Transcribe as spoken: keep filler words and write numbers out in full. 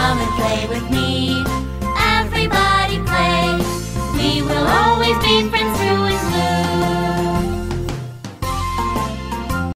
Come and play with me. Everybody play. We will always be friends through